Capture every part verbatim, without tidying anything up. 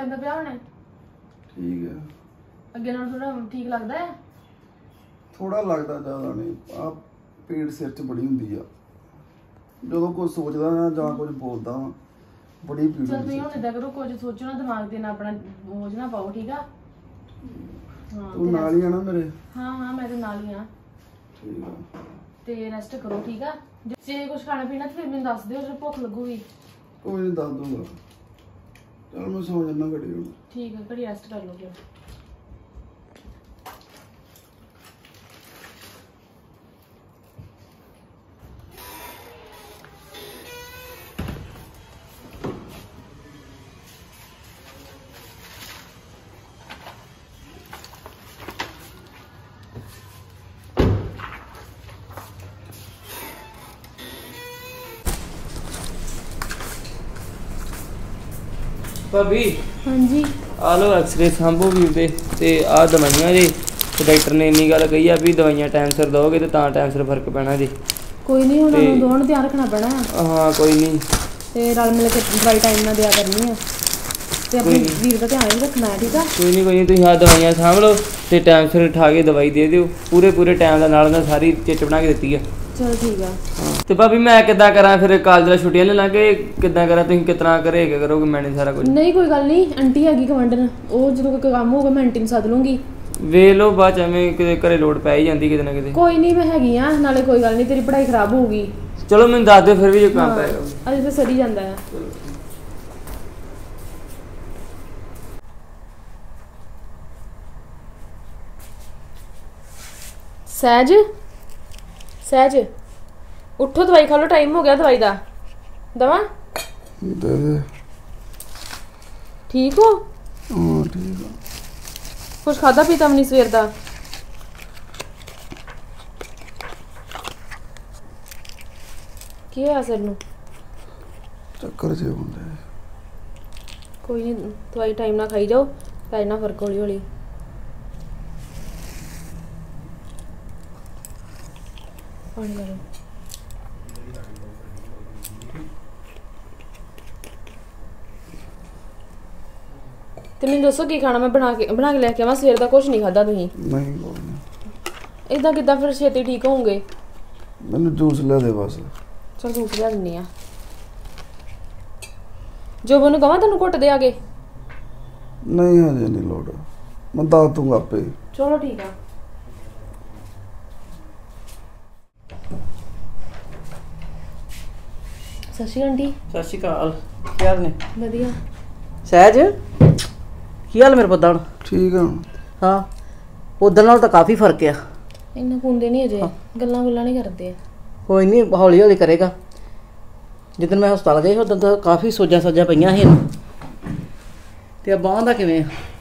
लगता पिया होने? ठीक है। अगे नाल थोड़ा ठीक लगता है? थोड़ा लगता ज्यादा नहीं। आ पीड़ सिर च बड़ी हुंदी आ ਜਦੋਂ ਕੁਝ ਸੋਚਦਾ ਨਾ ਜਾਂ ਕੁਝ ਬੋਲਦਾ ਵਾਂ ਬੜੀ ਪੀੜ चल तुम हुण इदां करो कुछ सोचो ना दिमाग ते ना अपना बोझ ना पाओ ठीक है? हां तू नाल ही आ ना मेरे? हां हां मैं तो नाल ही हां। ठीक है ते रेस्ट करो ठीक है? जे कुछ खाना पीना तो फिर मैनूं दस दिओ जे भुख लगूगी। कोई नहीं दस दूंगा। चल मैं सो जाना घड़ी हुण। ठीक है घड़ी रेस्ट कर लो फिर। भाभी हाँ जी आ लो एक्सरे सांभो भी दे ते आ दवाइयां जी ते डॉक्टर ने इन्नी गल कही आ भी दवाइयां टाइम सिर दोगे तो तां टाइम सिर फर्क पैना जी। कोई नहीं हुण उन्होंने दोनों ध्यान रखना पैना है। हाँ कोई नहीं ते रल मिल के दवाई टाइम नाल दिया करनी है ते अपने वीर का ध्यान भी रखना है ठीक है? कोई नहीं कोई नहीं तुसीं आ दवाइयां सांभ लो ते टाइम सिर उठा के दवाई दे दिओ पूरे पूरे टाइम दा नाल ना सारी चिट बना के दित्ती है। चलो ठीक है। ਤੇ ਭਾਬੀ ਮੈਂ ਕਿੱਦਾਂ ਕਰਾਂ ਫਿਰ ਕਾਲਜ ਦਾ ਛੁੱਟੀਆਂ ਲੈ ਲਾਂਗੇ ਕਿੱਦਾਂ ਕਰਾਂ ਤੁਸੀਂ ਕਿਤਨਾ ਕਰੇ ਕੇ ਕਰੋਗੇ ਮੈਨੇ ਸਾਰਾ ਕੁਝ? नहीं कोई गल नहीं आंटी हैगी गवंडन ਉਹ ਜਦੋਂ ਕੋਈ ਕੰਮ ਹੋਊਗਾ ਮੈਂ ਆਂਟੀ ਨੂੰ ਸੱਦ ਲੂੰਗੀ। ਵੇਖ ਲਓ ਬਾਅਦ ਚ ਐਵੇਂ ਕਿਤੇ ਘਰੇ ਲੋੜ ਪੈ ਹੀ ਜਾਂਦੀ ਕਿਤੇ ਨਾ ਕਿਤੇ। ਕੋਈ ਨਹੀਂ ਮੈਂ ਹੈਗੀ ਆ ਨਾਲੇ ਕੋਈ ਗੱਲ ਨਹੀਂ ਤੇਰੀ ਪੜ੍ਹਾਈ ਖਰਾਬ ਹੋਊਗੀ। ਚਲੋ ਮੈਨੂੰ ਦੱਸ ਦਿਓ ਫਿਰ ਵੀ ਜੇ ਕੰਮ ਪਏਗਾ। ਅਜੇ ਤਾਂ ਸਰੀ ਜਾਂਦਾ ਹੈ। सहज सहज उठो दवाई खा लो टाइम हो गया दवाई दा। दवा दे दे। ठीक हो? हाँ ठीक है। कुछ खादा पीता भी नहीं सवेर दा? की होया सिर नूं? चक्कर जे हुंदे। कोई नहीं दवाई टाइम ना खाई जाओ पै जाना फर्क हौली हौली। पानी ला लो। ते मैनूं दसो की खाना मैं बना के बना के लेके आवां सवेर दा कुछ नहीं खादा तुसीं? नहीं कोई नहीं। इदां किदां फिर छेती ठीक होवोगे? मैनूं जूस ले दे बस। चल जूस लिया दिन्नी आ। जो बोनू कहां तैनूं घुट दे आगे? नहीं हजे नहीं लोड़ मैं दस दूंगा आपे। चलो ठीक है। सत श्री आंटी। सत श्री अकाल की हाल ने? वधिया। सहज की हाल मेरे पुत्ता? ठीक है। हाँ उधर नाल तो काफ़ी फर्क है। इन्ना कुंदे नहीं अजे गल्लां गुल्लां नहीं करदे। कोई नहीं हौली हौली करेगा। जिदन मैं हस्पताल गई उदन तो काफ़ी सोजा सोजा पईयां ही ते बांह दा किवें?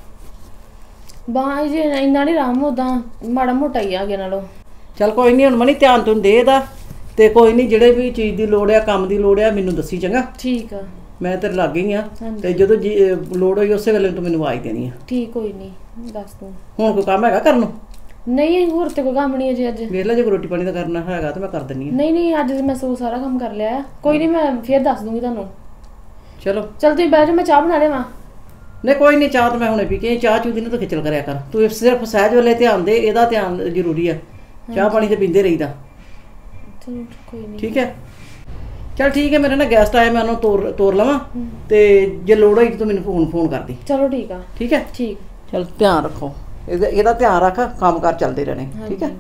बांह जे इन्ना नहीं आराम उदां माड़ा मोटा ही आ अगे नालों। चल कोई नहीं हुण मनी ध्यान तुन दे दा ते कोई नहीं जिहड़े भी चीज़ की लोड़ है काम की लोड़ है मैनूं दसी चंगा। ठीक है। मैं तेरे लागे ही हाँ ते जदों लोड़ होई उस वेले तूं मैनूं आवाज़ देनी है। ठीक कोई नहीं दस दूँ। हुण कोई काम हैगा करन? नहीं होर ते कोई काम नहीं अजे अज। वेख लै जे कोई रोटी पानी दा करना हैगा तो मैं कर दिन्नी नहीं नहीं अज मैं सो सारा काम कर लिया है। कोई नहीं मैं फिर दस दूंगी तुहानूं। चलो चल तुसीं बैठ जाओ मैं चाह बना लेवां। नहीं कोई नहीं चाह तो मैं हुणे पी के चाह चूह दी ना तो खिचल करया कर तू सिर्फ सहज वाले ध्यान दे एदा ध्यान जरूरी है। चाह पानी तो पींदे रहीदा। चलो कोई नहीं ठीक है। चल ठीक है मेरे ना गेस्ट आए मैं उन्होंने तोड़ तोड़ लवां ते जे लोड़ होई तो मैनूं फोन फोन कर दी। चलो ठीक है। ठीक है ठीक। चल ध्यान रखो ਇਹਦਾ ਧਿਆਨ ਰੱਖ ਕੰਮ ਕਾਰ ਚੱਲਦੇ ਰਹਿਣੇ ਠੀਕ ਹੈ।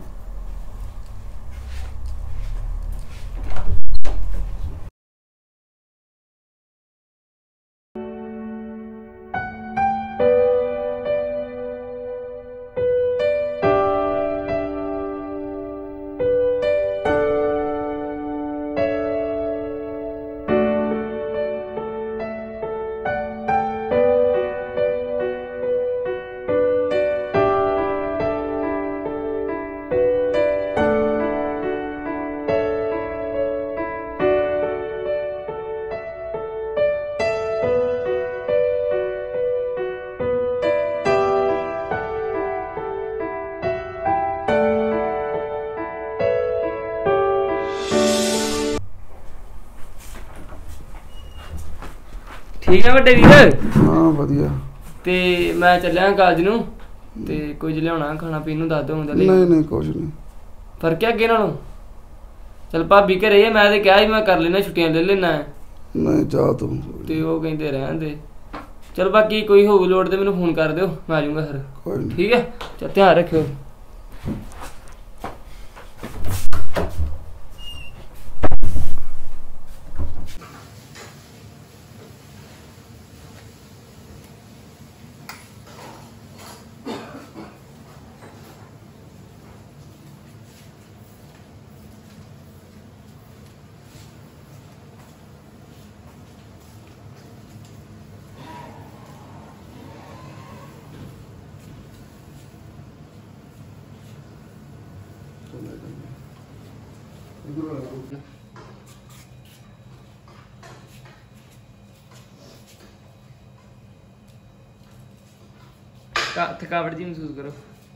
ठीक है बड़े वीर? हाँ वधिया। ਤੇ ਮੈਂ ਚੱਲਿਆ ਕਾਲਜ ਨੂੰ ਤੇ ਕੁਝ ਲਿਆਉਣਾ ਖਾਣਾ ਪੀਣ ਨੂੰ ਦੱਸ ਦੋ ਹੁੰਦਾ ਲਈ ਨਹੀਂ ਨਹੀਂ ਕੁਝ ਨਹੀਂ ਫਰਕ ਹੈ ਅੱਗੇ ਨਾਲੋਂ ਚਲ ਭਾਬੀ ਘਰੇ ਆ ਮੈਂ ਤੇ ਕਿਹਾ ਸੀ ਮੈਂ ਕਰ ਲੈਣਾ ਛੁੱਟੀਆਂ ਲੈ ਲੈਣਾ ਨਹੀਂ ਜਾ ਤੂੰ ਤੇ ਉਹ ਕਹਿੰਦੇ ਰਹਿਣ ਦੇ ਚਲ ਬਾਕੀ ਕੋਈ ਹੋਊ ਲੋੜ ਤੇ ਮੈਨੂੰ ਫੋਨ ਕਰ ਦਿਓ ਮੈਂ ਆ ਜਾਊਂਗਾ ਫਿਰ ਕੋਈ ਨਹੀਂ ਠੀਕ ਹੈ ਚਲ ਧਿਆਨ ਰੱਖਿਓ थकावट जी महसूस करो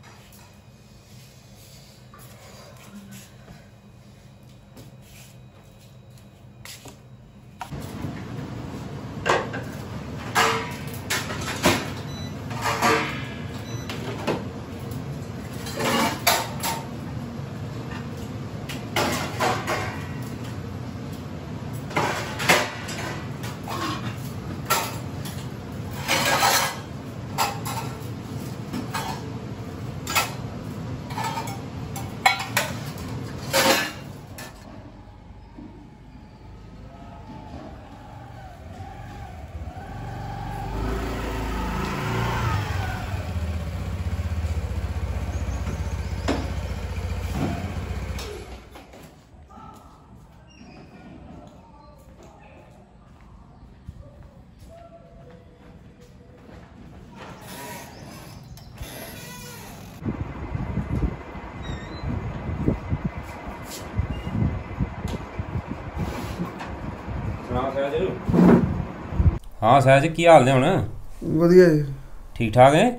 हाँ सहज की हाल ने हुण ਵਧੀਆ ਜੀ ठीक ठाक है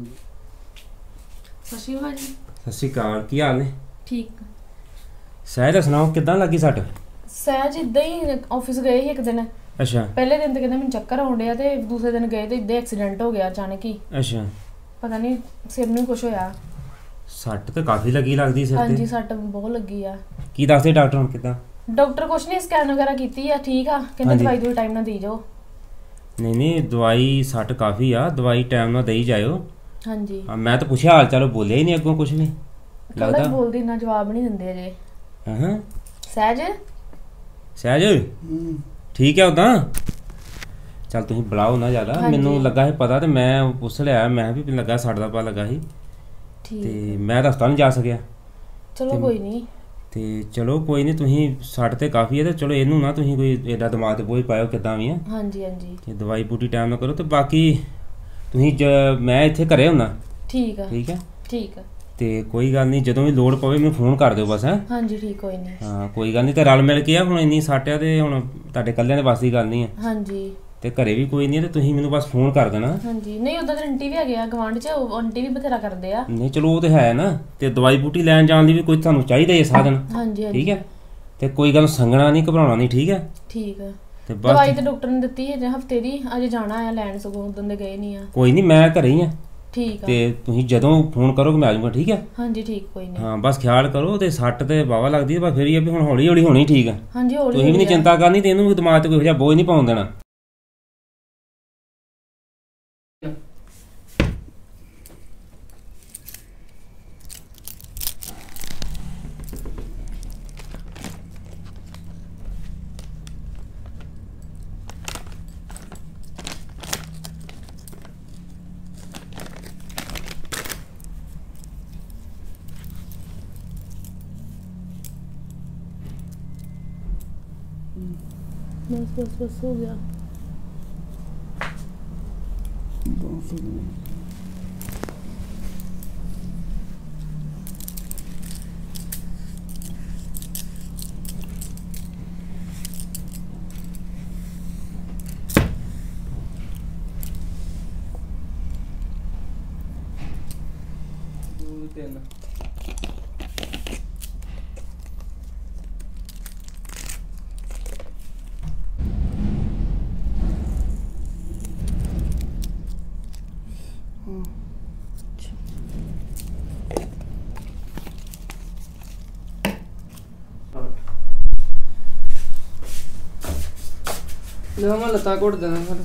ਸਤਿ ਸ਼੍ਰੀ ਅਕਾਲ ਜੀ सत श्री अकाल की हाल ने ਠੀਕ सहज सुनाओ किदां लगी सट ਸਹਿਜ ਇਦਾਂ ਹੀ ਆਫਿਸ ਗਏ ਸੀ ਇੱਕ ਦਿਨ अच्छा ਪਹਿਲੇ ਦਿਨ ਤੇ ਕਹਿੰਦਾ ਮੈਨੂੰ ਚੱਕਰ ਆਉਣ ਡਿਆ ਤੇ ਦੂਸਰੇ ਦਿਨ ਗਏ ਤੇ ਇਦਾਂ ਐਕਸੀਡੈਂਟ ਹੋ ਗਿਆ ਅਚਾਨਕ ਹੀ अच्छा ਪਤਾ ਨਹੀਂ ਸਿਰ ਨੂੰ ਕੁਝ ਹੋਇਆ सट तो काफी लगी लगदी सिर ਹਾਂਜੀ ते ਸੱਟ ਬਹੁਤ ਲੱਗੀ ਆ की दसदे डॉक्टर हुण किदां ਡਾਕਟਰ ਕੁਛ ਨਹੀਂ ਸਕੈਨ ਵਗੈਰਾ ਕੀਤੀ ਆ ਠੀਕ ਆ ਕਹਿੰਦੇ ਹਾਂਜੀ। ਦਵਾਈ ਦਵਾਈ ਟਾਈਮ ਨਾਲ ਦੇ ਜਾਓ नहीं नहीं दवाई सट काफी आ दवाई टाइम नाल देई जाओ ਹਾਂਜੀ हाँ, मैं तो पूछा हाल चाल बोलिया ही नहीं अगों कुछ नहीं ਕੱਲਾ लगदा ਬੋਲਦੀ ਨਾ ਜਵਾਬ ਨਹੀਂ ਦਿੰਦੇ ਅਜੇ हां ਸਹਿਜ सहज ਹੂੰ ठीक है उदां चल तुसीं बुलाओ ना ज़्यादा ਹਾਂਜੀ। मैनू लगा है पता तो मैं पुछ लिया मैं भी लगा सट दा पता लगा ही ਠੀਕ ते मैं तो हस्पताल नहीं जा सकिया ਚਲੋ ਕੋਈ ਨਹੀਂ ਤੇ ਚਲੋ ਕੋਈ ਨਹੀਂ ਤੁਸੀਂ ਸੱਟ ਤੇ ਕਾਫੀ ਹੈ ਤੇ ਚਲੋ ਇਹਨੂੰ ਨਾ ਤੁਸੀਂ ਕੋਈ ਐਡਾ ਦਿਮਾਗ ਤੇ ਬੋਝ ਪਾਇਓ ਕਿਦਾਂ ਵੀ ਆ ਹਾਂਜੀ ਹਾਂਜੀ ਤੇ ਦਵਾਈ ਬੂਟੀ ਟਾਈਮ ਨਾਲ ਕਰੋ ਤੇ ਬਾਕੀ ਤੁਸੀਂ ਜ- ਮੈਂ ਇੱਥੇ ਘਰੇ ਹੁੰਨਾ ਠੀਕ ਆ ਠੀਕ ਹੈ ਠੀਕ ਆ ਤੇ ਕੋਈ ਗੱਲ ਨਹੀਂ ਜਦੋਂ ਵੀ ਲੋੜ ਪਵੇ ਮੈਨੂੰ ਫੋਨ ਕਰ ਦਿਓ ਬਸ ਹੈ ਹਾਂਜੀ ਠੀਕ ਕੋਈ ਨਹੀਂ ਹਾਂ ਕੋਈ ਗੱਲ ਨਹੀਂ ਤੇ ਰਲ ਮਿਲ ਕੇ ਆ ਹੁਣ ਇੰਨੀ ਸੱਟ ਆ ਤੇ ਹੁਣ ਤੁਹਾਡੇ ਇਕੱਲਿਆਂ ਦੇ ਵੱਸ ਦੀ ਗੱਲ ਨਹੀਂ ਹੈ ਹਾਂਜੀ ਤੇ ਘਰੇ ਵੀ ਕੋਈ ਨਹੀਂ ਤੇ ਤੁਸੀਂ ਮੈਨੂੰ ਬਸ ਫੋਨ ਕਰ ਦੇਣਾ ਹਾਂਜੀ ਨਹੀਂ ਉਦਾਂ ਤਾਂ ਆਂਟੀ ਵੀ ਹੈਗੇ ਆ ਗਵਾਂਢ ਚ ਉਹ ਆਂਟੀ ਵੀ ਬਥੇਰਾ ਕਰਦੇ ਆ ਨਹੀਂ ਚਲੋ ਉਹ ਤੇ ਹੈ ਨਾ ਤੇ ਦਵਾਈ ਬੂਟੀ ਲੈਣ ਜਾਣ ਦੀ ਵੀ ਕੋਈ ਤੁਹਾਨੂੰ ਚਾਹੀਦਾ ਹੀ ਹੈ ਸਾਧਨ ਹਾਂਜੀ ਹਾਂਜੀ ਠੀਕ ਹੈ ਤੇ ਕੋਈ ਗੱਲ ਸੰਗਣਾ ਨਹੀਂ ਘਬਰਾਉਣਾ ਨਹੀਂ ਠੀਕ ਹੈ ਠੀਕ ਆ ਤੇ ਦਵਾਈ ਬਸ ਤੇ ਡਾਕਟਰ ਨੇ ਦਿੱਤੀ ਹੈ ਜੇ ਹਫਤੇ ਦੀ ਅਜੇ ਜਾਣਾ ਆ ਲੈਣ ਸਗੋਂ ਉਦੋਂ ਦੇ ਗਏ ਨਹੀਂ ਆ ਕੋਈ ਨਹੀਂ ਮੈਂ ਘਰੇ ਹੀ ਆ ਠੀਕ ਆ ਤੇ ਤੁਸੀਂ ਜਦੋਂ ਫੋਨ ਕਰੋਗੇ ਮੈਂ ਆ ਜਾਊਂਗਾ ਠੀਕ ਹੈ ਹਾਂਜੀ ਠੀਕ ਕੋਈ ਨਹੀਂ ਹਾਂ ਬਸ ਖਿਆਲ ਕਰੋ ਤੇ ਸੱਟ ਤੇ ਵਾਵਾ ਲੱਗਦੀ ਹੈ ਪਰ ਫਿਰ ਇਹ ਆ ਵੀ ਹੁਣ ਹੌਲੀ ਹੌਲੀ ਹੋਣੀ ਠੀਕ ਹੈ ਹਾਂਜੀ ਹੌਲੀ ਤੁਸੀਂ ਵੀ ਨਹੀਂ ਹੌਲੀ ਆ। ਚਿੰਤਾ ਕਰਨੀ ਤੇ ਇਹਨੂੰ ਵੀ ਦਿਮਾਗ ਤੇ ਕੋਈ ਜਿਹਾ ਬੋਝ ਨਹੀਂ ਪਾਉਣ ਦੇਣਾ बस बस बस हो गया ਬਸ ਦੋ ਤਿੰਨ ਲੈ ਮੈਂ ਲੱਤਾਂ ਘੁੱਟ ਦੇਣਾ ਫਿਰ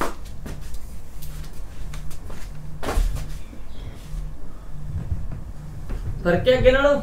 ਫਰਕ ਹੈ ਅੱਗੇ ਨਾਲੋਂ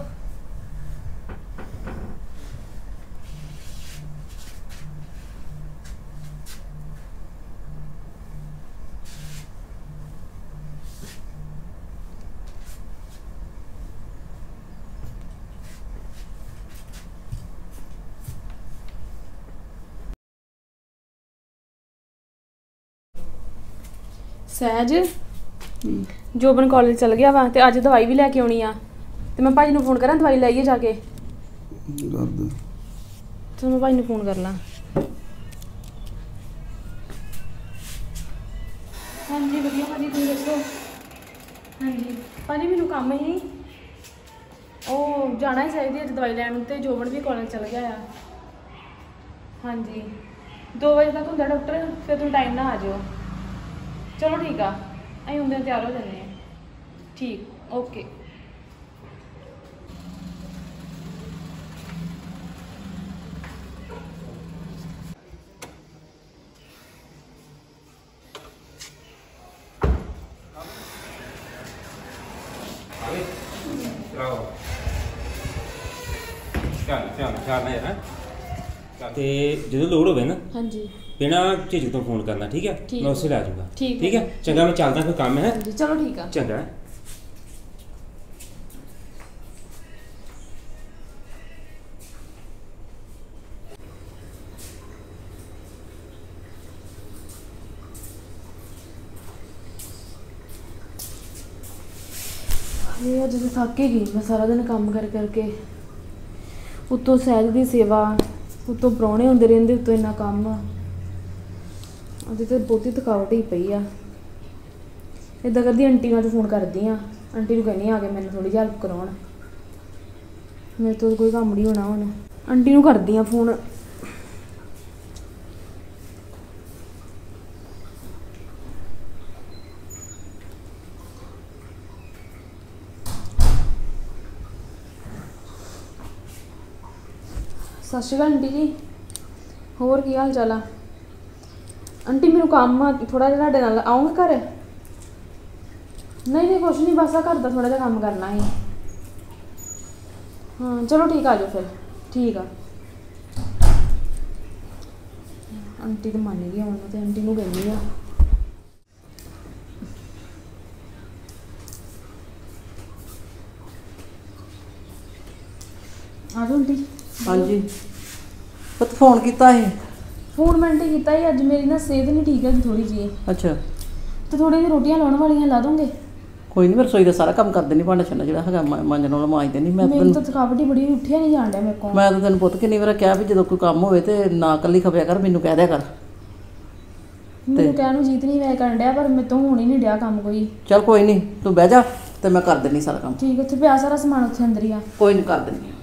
ਸਹਿਜ ਜੋਬਨ ਕਾਲਜ ਚਲ ਗਿਆ ਵਾ ਤੇ ਅੱਜ ਦਵਾਈ ਵੀ ਲੈ ਕੇ ਆਉਣੀ ਆ ਤੇ ਮੈਂ ਭਾਜੀ ਨੂੰ ਫੋਨ ਕਰਾਂ ਦਵਾਈ ਲੈ ਆਈਏ ਜਾ ਕੇ ਕਰ ਦੇ ਚਲ ਮੈਂ ਭਾਜੀ ਨੂੰ ਫੋਨ ਕਰ ਲਾਂ ਹਾਂਜੀ ਵਧੀਆ ਭਾਜੀ ਤੁਸੀਂ ਦੱਸੋ ਹਾਂਜੀ ਭਾਜੀ ਮੈਨੂੰ ਕੰਮ ਹੀ ਉਹ ਜਾਣਾ ਹੀ ਚਾਹੀਦੀ ਅੱਜ ਦਵਾਈ ਲੈਣ ਤੇ ਜੋਬਨ ਵੀ ਕਾਲਜ ਚਲ ਗਿਆ ਆ ਹਾਂਜੀ ਦੋ ਵਜੇ ਤੱਕ ਹੁੰਦਾ ਡਾਕਟਰ ਫਿਰ ਤੁਸੀਂ ਟਾਈਮ ਨਾਲ ਆ ਜਾਓ ਚਲੋ ਠੀਕ ਆ ਅਸੀਂ ਹੁੰਦੇ ਤਿਆਰ ਹੋ ਜਾਂਦੇ ਹਾਂ ਠੀਕ ਓਕੇ ਚੱਲ ਚੱਲ ਚੱਲ ਨਾ ਯਾਰ ਤੇ ਜਦੋਂ ਲੋੜ ਹੋਵੇ ਨਾ ਹਾਂਜੀ ਬਿਨਾਂ ਝਿਜਕ ਤੋਂ ਫੋਨ ਕਰਨਾ ਠੀਕ ਹੈ ਠੀਕ ਮੈਂ ਉਸੇ ਲੈ ਜਾਊਗਾ ਠੀਕ ਠੀਕ ਹੈ ਚੰਗਾ ਮੈਂ ਚੱਲਦਾ ਕੋਈ ਕੰਮ ਹੈ ਹਾਂਜੀ ਚਲੋ ਠੀਕ ਆ ਚੰਗਾ ਇਹ ਅੱਜ ਤਾਂ ਥੱਕ ਹੀ ਗਈ ਮੈਂ ਸਾਰਾ ਦਿਨ ਕੰਮ ਕਰ ਕਰਕੇ ਉੱਤੋਂ ਸਹਿਜ ਦੀ ਸੇਵਾ ਉੱਤੋਂ ਪ੍ਰਾਹੁਣੇ ਹੁੰਦੇ ਰਹਿੰਦੇ ਉੱਤੋਂ ਇੰਨਾ ਕੰਮ ਅੱਜ ਤੇ ਬਹੁਤੀ ਥਕਾਵਟ ਹੀ ਪਈ ਆ ਇੱਦਾਂ ਕਰਦੀ ਆਂਟੀ ਨਾਲ ਤੇ ਫੋਨ ਕਰਦੀ ਆ ਆਂਟੀ ਨੂੰ ਕਹਿੰਦੀ ਆ ਕੇ ਮੈਨੂੰ ਥੋੜੀ ਹੈਲਪ ਕਰਾਉਣ ਮੇਰੇ ਤੋਂ ਕੋਈ ਕੰਮ ਨਹੀਂ ਹੋਣਾ ਹੁਣ ਆਂਟੀ ਨੂੰ ਕਰਦੀ ਆ ਫੋਨ ਸਤਿ ਸ਼੍ਰੀ ਅਕਾਲ ਆਂਟੀ ਜੀ ਹੋਰ ਕੀ ਹਾਲ ਚਾਲ ਆ ਆਂਟੀ ਮੈਨੂੰ ਕੰਮ ਆ ਥੋੜਾ ਜਿਹਾ ਤੁਹਾਡੇ ਨਾਲ ਆਉਂਗੇ ਘਰ ਨਹੀਂ ਨਹੀਂ ਕੁਛ ਨਹੀਂ ਬਸ ਆ ਘਰ ਦਾ ਥੋੜਾ ਜਿਹਾ ਕੰਮ ਕਰਨਾ ਸੀ ਹਾਂ ਚਲੋ ਠੀਕ ਆ ਜਾਓ ਫਿਰ ਠੀਕ ਆ ਆਂਟੀ ਤਾਂ ਮੰਨ ਗਈ ਹੁਣ ਤੇ ਆਂਟੀ ਨੂੰ ਕਹਿੰਦੀ ਆ ਆ ਜਾਓ ਆਂਟੀ ਹਾਂਜੀ ਪੁੱਤ ਫੋਨ ਕੀਤਾ ਸੀ ਫੋਨ ਮੈਂ ਆਂਟੀ ਕੀਤਾ ਸੀ ਅੱਜ ਮੇਰੀ ਨਾ ਸਿਹਤ ਨਹੀਂ ਠੀਕ ਹੈਗੀ ਥੋੜੀ ਜਿਹੀ ਅੱਛਾ ਤੇ ਥੋੜੀ ਜਿਹੀ ਰੋਟੀਆਂ ਲਾਉਣ ਵਾਲੀਆਂ ਲਾ ਦੋਗੇ ਕੋਈ ਨਹੀਂ ਮੈਂ ਰਸੋਈ ਦਾ ਸਾਰਾ ਕੰਮ ਕਰ ਦਿੰਦੀ ਭਾਂਡਾ ਛੰਨਾ ਜਿਹੜਾ ਹੈਗਾ ਮ- ਮਾਂਜਣ ਵਾਲਾ ਮਾਂਜ ਦਿੰਦੀ ਮੈਂ ਮੈਨੂੰ ਤਾਂ ਤੈਨੂੰ ਥਕਾਵਟ ਹੀ ਬੜੀ ਉੱਠਿਆ ਨਹੀਂ ਜਾਣ ਡਿਆ ਮੇਰੇ ਕੋਲ ਮੈਂ ਤਾਂ ਤੈਨੂੰ ਪੁੱਤ ਕਿੰਨੀ ਵਾਰ ਕਿਹਾ ਵੀ ਜਦੋਂ ਕੋਈ ਕੰਮ ਹੋਵੇ ਤੇ ਨਾ ਇਕੱਲੀ ਖਪਿਆ ਕਰ ਮੈਨੂੰ ਕਹਿ ਦਿਆ ਕਰ ਮੈਨੂੰ ਕਹਿਣ ਨੂੰ ਜੀਤ ਨਹੀਂ ਵੈ ਕਰਨ ਡਿਆ ਪਰ ਮੇਰੇ ਤੋਂ ਹੋਣ ਹੀ ਨਹੀਂ ਡਿਆ ਕੰਮ ਕੋਈ ਚੱਲ ਕੋਈ ਨਹੀਂ ਤੂੰ ਬਹਿ ਜਾ ਤੇ ਮੈਂ ਕਰ ਦਿੰਦੀ ਸਾਰਾ ਕੰਮ ਠੀਕ ਉੱਥੇ ਪਿਆ ਸਾਰਾ ਸਮਾਨ ਉੱਥੇ ਅੰਦਰ ਹੀ ਆ ਕੋਈ ਨਹੀਂ ਕਰ ਦਿੰਦੀ